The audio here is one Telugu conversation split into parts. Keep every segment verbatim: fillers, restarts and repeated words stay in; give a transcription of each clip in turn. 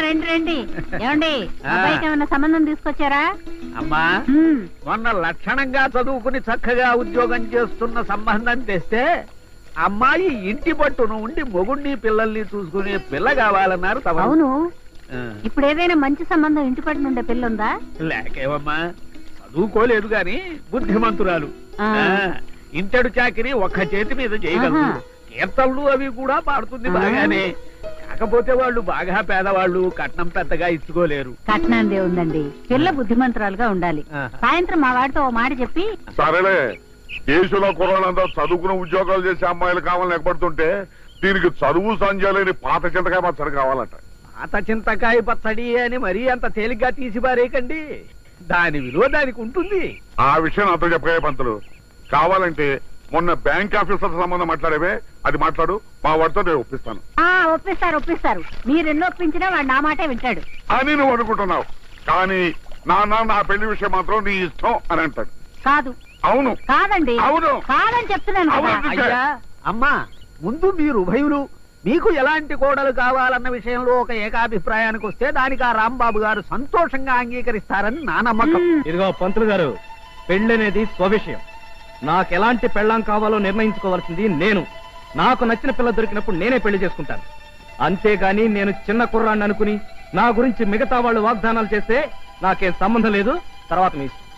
రండి రండి. ఏమండి అబ్బాయికి ఏమన్నా సంబంధం తీసుకొచ్చారా? అమ్మా మొన్న లక్షణంగా చదువుకుని చక్కగా ఉద్యోగం చేస్తున్న సంబంధం తెస్తే అమ్మాయి ఇంటి పట్టును ఉండి మొగుడిని పిల్లల్ని చూసుకునే పిల్ల కావాలన్నారు. అవును, ఇప్పుడు ఏదైనా మంచి సంబంధం ఇంటి పట్టున ఉండే పిల్ల ఉందా? లేకేవమ్మా, చదువుకోలేదు గాని బుద్ధిమంతురాలు. ఇంటడు చాకిరి ఒక్క చేతి మీద చేయగలదు. కీర్తనలు అవి కూడా పాడుతుంది బాగానే. కాకపోతే వాళ్ళు బాగా పేదవాళ్ళు, కట్నం పెద్దగా ఇచ్చుకోలేరు. కట్నందే ఉందండి, పిల్ల బుద్ధిమంతురాలుగా ఉండాలి. సాయంత్రం మా వాడితో ఓ మాట చెప్పి. సరేలే, దేశంలో కుర్రాళ్ళంతా చదువుకున్న ఉద్యోగాలు చేసే అమ్మాయిలు కావాలని ఎక్కబడుతుంటే దీనికి చదువు సంజయలేని పాత చింతకాయ పచ్చడి కావాలట. పాత చింతకాయ పచ్చడి అని మరీ అంత తేలిగ్గా తీసి పారేయకండి. దాని విలువ దానికి ఉంటుంది. ఆ విషయం నాతో చెప్పగా పంతులు. కావాలంటే మొన్న బ్యాంక్ ఆఫీసర్ సంబంధం మాట్లాడేవే, అది మాట్లాడు, మా వాడితో నేను ఒప్పిస్తాను. ఒప్పిస్తారు ఒప్పిస్తారు మీరు ఎన్నో ఒప్పించినా వాడు నా మాటే వింటాడు అని నువ్వు అనుకుంటున్నావు. కానీ నాన్న నా పెళ్లి విషయం మాత్రం నీ ఇష్టం అని అంటాడు. కాదు. అవును. కాదండి. అవును. కాదని చెప్తున్నాను. అయ్యా అమ్మా, ముందు మీరు ఉభయులు మీకు ఎలాంటి కోడలు కావాలన్న విషయంలో ఒక ఏకాభిప్రాయానికి వస్తే దానికి ఆ రాంబాబు గారు సంతోషంగా అంగీకరిస్తారని నా నమ్మకం. ఇదిగో పంతులు గారు, పెళ్ళనేది స్వవిషయం. నాకెలాంటి పెళ్ళాం కావాలో నిర్ణయించుకోవాల్సింది నేను. నాకు నచ్చిన పిల్ల దొరికినప్పుడు నేనే పెళ్లి చేసుకుంటాను. అంతేగాని నేను చిన్న కుర్రాన్ని అనుకుని నా గురించి మిగతా వాళ్ళు వాగ్దానాలు చేస్తే నాకేం సంబంధం లేదు. తర్వాత మీ ఇష్టం.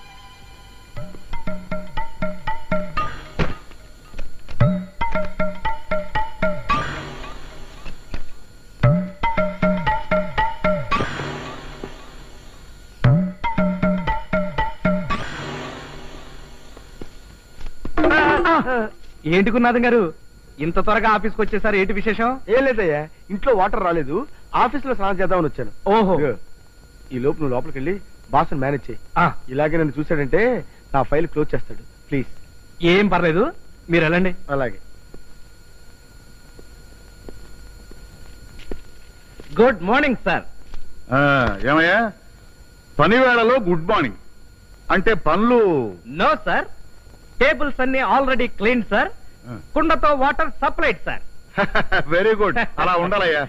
ఏంటి గురునాథం గారు, ఇంత త్వరగా ఆఫీస్కి వచ్చేసారు? ఏంటి విశేషం? ఏం లేదయ్యా, ఇంట్లో వాటర్ రాలేదు, ఆఫీస్ లో స్నానం చేద్దామని వచ్చాను. ఓహో, ఈ లోపు నువ్వు లోపలికి వెళ్ళి బాస్ మేనేజ్ చేయి. ఇలాగే నన్ను చూసాడంటే నా ఫైల్ క్లోజ్ చేస్తాడు. ప్లీజ్. ఏం పర్లేదు, మీరు వెళ్ళండి. అలాగే. Good morning sir. ఏమయ్యా, పని వేళలో గుడ్ మార్నింగ్ అంటే పనులు? నో సార్, టేబుల్స్ అన్ని ఆల్రెడీ క్లీన్ సార్. కుండతో water supplied sir. Very good, అలా ఉండాలయ్యా.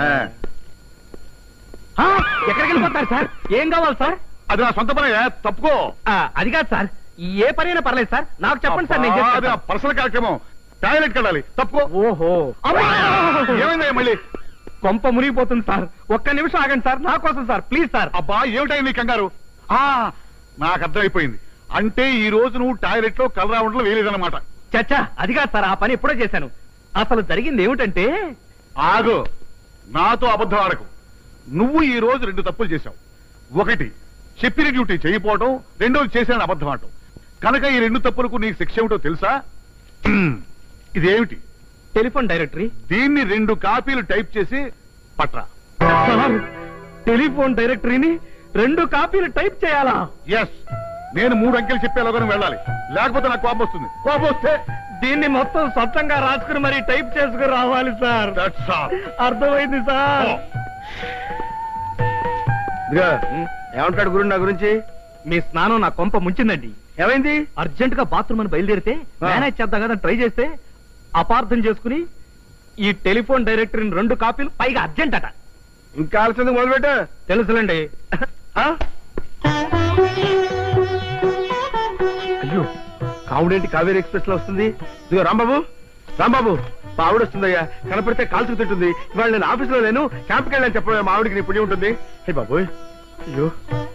ఎక్కడికి వెళ్ళిపోతారు సార్? ఏం కావాలి సార్? అది నా సొంత పనయ్యా, తప్పుకో. అది కాదు సార్, ఏ పనైనా పర్లేదు సార్, నాకు చెప్పండి సార్. నేను పర్సనల్ కార్యక్రమం, టాయిలెట్ కడాలి, తప్పుకో. ఓహో, ఏమైందయ్యా మళ్ళీ? కొంప మునిగిపోతుంది సార్, ఒక్క నిమిషం ఆగండి సార్, నా కోసం సార్, ప్లీజ్ సార్. అబ్బా ఏమిటైంది కంగారు? నాకు అర్థమైపోయింది. అంటే ఈ రోజు నువ్వు టాయిలెట్ లో కలరా ఉండలో వేయలేదన్నమాట. చచ్చా, అది కాదు సార్, ఆ పని ఎప్పుడో చేశాను. అసలు జరిగింది ఏమిటంటే... ఆగు, నాతో అబద్ధం ఆడకు. నువ్వు ఈ రోజు రెండు తప్పులు చేశావు. ఒకటి, చెప్పిన డ్యూటీ చేయకపోవటం, రెండోది చేశాను అబద్ధం ఆడటం. కనుక ఈ రెండు తప్పులకు నీకు శిక్ష ఏమిటో తెలుసా? ఇదేమిటి? Telephone directory. దీన్ని రెండు కాపీలు టైప్ చేసి పట్రా. టెలిఫోన్ డైరెక్టరీని రెండు కాపీలు టైప్ చేయాలా? ఎస్, నేను మూడు అంకెలు చెప్పేలాగానే వెళ్ళాలి, లేకపోతే నాకు కోపం వస్తుంది. కోపం వస్తే దీన్ని మొత్తం స్వచ్ఛంగా రాసుకుని మరి టైప్ చేసుకుని రావాలి సార్. అర్థమైంది సార్. ఏమంటాడు గురు నా గురించి? మీ స్నానం నా కొంప ముంచిందండి. ఏమైంది? అర్జెంట్ గా బాత్రూమ్ అని బయలుదేరితే మేనేజ్ చేద్దాం కదా ట్రై చేస్తే అపార్థం చేసుకుని ఈ టెలిఫోన్ డైరెక్టరీని రెండు కాపీలు, పైగా అర్జెంట్ అట. ఇంకా ఆలోచన మొదలుపెట్ట. తెలుసులండి. అయ్యో, కావుడేంటి కావేరీ ఎక్స్ప్రెస్ లో వస్తుంది? ఇదిగో రాంబాబు, రాంబాబు, మా ఆవిడ వస్తుందయ్యా, కనపడితే కాల్చుకు తింటుంది. ఇవాళ నేను ఆఫీస్ లో లేను, క్యాంప్కి వెళ్ళని చెప్పవా, మా ఆవిడికి నీ పుణ్యం ఉంటుంది. హే బాబు. అయ్యో,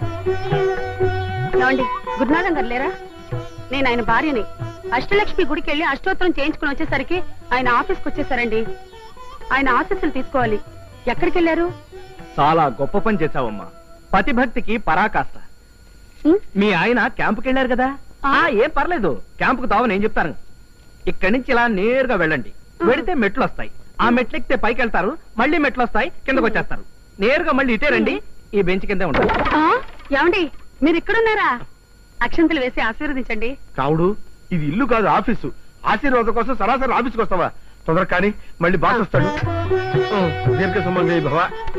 గురునాథం గారు లేరా? నేను ఆయన భార్యని. అష్టలక్ష్మి గుడికి వెళ్ళి అష్టోత్తరం చేయించుకుని వచ్చేసరికి ఆయన ఆఫీస్కి వచ్చేసారండి. ఆయన ఆశీస్సులు తీసుకోవాలి. ఎక్కడికి వెళ్ళారు? చాలా గొప్ప పని చేశావమ్మా, పతిభక్తికి పరాకాష్ట. మీ ఆయన క్యాంపుకి వెళ్ళారు కదా? ఏం పర్లేదు, క్యాంపుకు తావు నేను చెప్తాను. ఇక్కడి నుంచి ఇలా నేరుగా వెళ్ళండి. వెడితే మెట్లు వస్తాయి, ఆ మెట్లు ఎక్కితే పైకి వెళ్తారు, మళ్ళీ మెట్లు వస్తాయి, కిందకు వచ్చేస్తారు. నేరుగా మళ్ళీ ఇటే రండి, ఈ బెంచ్ కిందే ఉంటారు. ఏమండి, మీరు ఇక్కడున్నారా? అక్షంతలు వేసి ఆశీర్వదించండి. కావుడు, ఇది ఇల్లు కాదు ఆఫీసు. ఆశీర్వాదం కోసం సరాసరి ఆఫీస్కి వస్తావా? తొందర కానీ, మళ్ళీ బాస్ వస్తాడు. దీర్ఘ సుమంగళి భవ.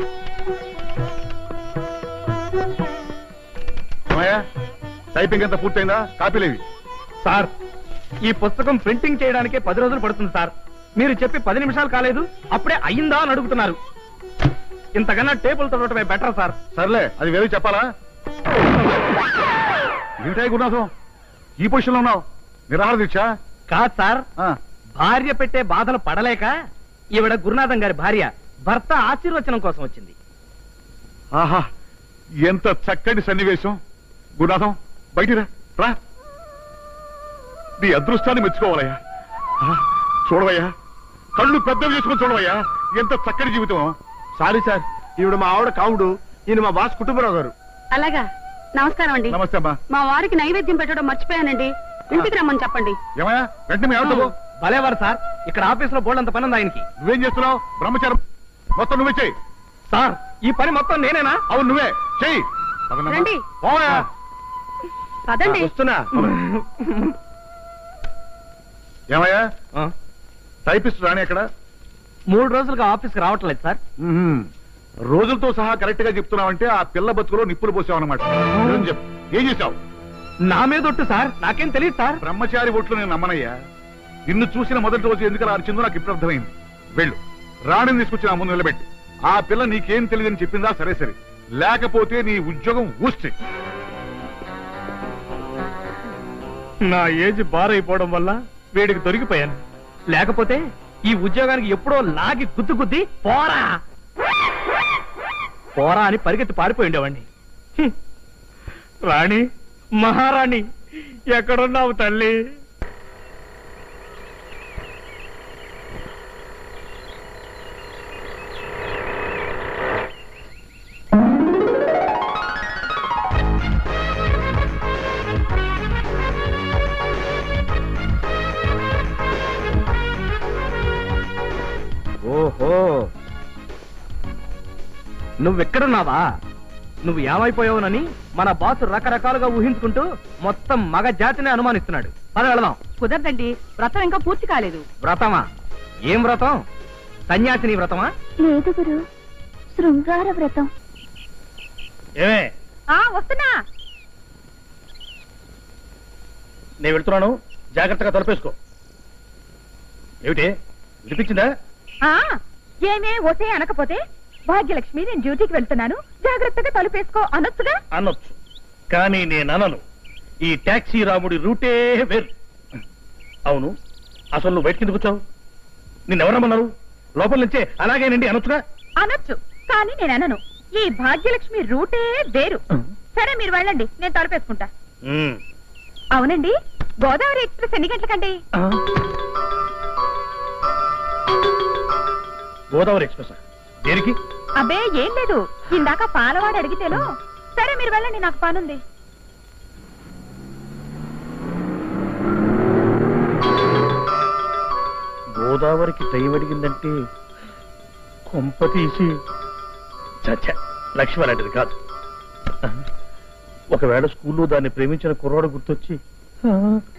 టైపింగ్ అంతా పూర్తయిందా? కాపీలేవి? సార్, ఈ పుస్తకం ప్రింటింగ్ చేయడానికే పది రోజులు పడుతుంది సార్. మీరు చెప్పి పది నిమిషాలు కాలేదు, అప్పుడే అయ్యిందా అని అడుగుతున్నారు. ఇంతకన్నా టేబుల్ తొడటమే బెటర్ సార్. సర్లే అది వేరే చెప్పాలా? ఏమిటాయి గురునాథం ఈ పొజిషన్ లో ఉన్నావు? నిరాహార దీక్ష? కాదు సార్, ఆ, భార్య పెట్టే బాధలు పడలేక ఈవిడ గురునాథం గారి భార్య భర్త ఆశీర్వచనం కోసం వచ్చింది. ఆహా ఎంత చక్కటి సన్నివేశం. గురునాథం బయటికి రా, రా. నీ అదృష్టాన్ని మెచ్చుకోవాలయ్యా. ఆ, చూడవయ్యా, కళ్ళు పెద్దవి చేసుకొని చూడవయ్యా, ఎంత చక్కటి జీవితం. సారీ సార్, ఈవిడ మా ఆవిడ కావుడు, ఈయన మా బాస్ కుటుంబరావు గారు. అలాగా, నమస్కారం అండి. నమస్తే అమ్మా. మా వారికి నైవేద్యం పెట్టడం మర్చిపోయానండి, ఇంటికి రమ్మని చెప్పండి. ఏమయ్యా వెంటనే మీ ఆవిడతో పో. భలేవారు సార్, ఇక్కడ ఆఫీస్ లో బోల్డ్ అంత పని ఉంది ఆయనకి. నువ్వేం చేస్తున్నావు? బ్రహ్మచారం మొత్తం నువ్వే చెయ్యి. సార్ ఈ పని మొత్తం నేనేనా? అవును నువ్వే చెయ్యి. పదనమ్మా. రండి. పోవయ్యా. పదండి. వస్తున్నా. ఏమయ్యా ఆ, టైపిస్ట్ రాని ఎక్కడ? మూడు రోజులుగా ఆఫీస్కి రావట్లేదు సార్. మ్మ్. రోజులతో సహా కరెక్ట్ గా చెప్తున్నావంటే ఆ పిల్ల బతుకులో నిప్పులు పోసావు అనమాట. చెప్పు, ఏం చేశావు? నా మీద ఒట్టు సార్, నాకేం తెలియదు సార్. బ్రహ్మచారి ఒట్లు నేను నమ్మనయ్యా. నిన్ను చూసిన మొదటి రోజు ఎందుకు అలా అరిచిందో నాకు ఇప్పుడు అర్థమైంది. వెళ్ళు, రాణిని తీసుకొచ్చి నా ముందు నిలబెట్టు. ఆ పిల్ల నీకేం తెలియదని చెప్పిందా? సరే సరే, లేకపోతే నీ ఉద్యోగం ఊస్తే. నా ఏజ్ బారైపోవడం వల్ల వీడికి దొరికిపోయాను, లేకపోతే ఈ ఉద్యోగానికి ఎప్పుడో లాగి గుద్దు గుద్ది పోరా పోరా అని పరిగెత్తి పారిపోయి ఉండేవాడిని. హ్మ్. రాణి, మహారాణి, ఎక్కడున్నావు తల్లి? ఓహో, నువ్వెక్కడున్నావా? నువ్వు ఏమైపోయావునని మన బాసు రకరకాలుగా ఊహించుకుంటూ మొత్తం మగ జాతిని అనుమానిస్తున్నాడు. పద వెళదాం. కుదరదండి, వ్రతం ఇంకా పూర్తి కాలేదు. వ్రతమా? ఏం వ్రతం? సన్యాసిని వ్రతమా? లేదు గురు, శృంగార వ్రతం. ఏమే, ఆ వస్తున్నా. నేను వెళ్తున్నాను, జాగ్రత్తగా తలపేసుకో. ఏమిటి వినిపించిందా? ఏమే ఓసే అనకపోతే, భాగ్యలక్ష్మి నేను డ్యూటీకి వెళ్తున్నాను, జాగ్రత్తగా తలుపేసుకో అనొచ్చుగా. అనొచ్చు, కానీ నేను అనను. ఈ టాక్సీ రాముడి రూటే వేరు. అవును, అసలు నువ్వు బయటకి ఎందుకు వచ్చావు? నిన్నెవరమ్మన్నారు? లోపల నుంచే అలాగేనండి అనొచ్చుగా. అనొచ్చు, కానీ నేను అనను. ఈ భాగ్యలక్ష్మి రూటే వేరు. సరే మీరు వెళ్ళండి, నేను తలుపేసుకుంటా. ఉమ్. అవునండి, గోదావరి ఎక్స్ప్రెస్ ఎన్ని గంటలకండి? గోదావరి ఎక్స్ప్రెస్ దేనికి? అబ్బే ఏం లేదు, ఇందాక పాలవాడు అడిగితేను. సరే మీరు వెళ్ళండి, నాకు పనుంది. గోదావరికి టైం అడిగిందంటే కొంప తీసి చచ్చ లక్ష్మి అలాంటిది కాదు. ఒకవేళ స్కూల్లో దాన్ని ప్రేమించిన కుర్రాడు గుర్తొచ్చి